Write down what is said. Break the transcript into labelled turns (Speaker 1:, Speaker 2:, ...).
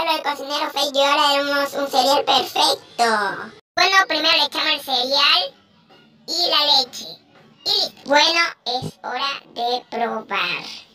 Speaker 1: hacerlo de cocinero fake y ahora haremos un cereal perfecto. Bueno, primero le echamos el cereal y la leche. Y listo. Bueno, es hora de probar.